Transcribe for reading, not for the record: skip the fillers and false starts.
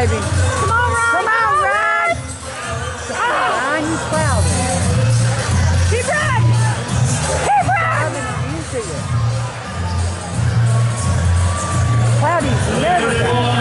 baby. Come on, Ryan. Come on, Ryan. Ryan, you Cloudy. Keep running. Keep running. Cloudy's never done.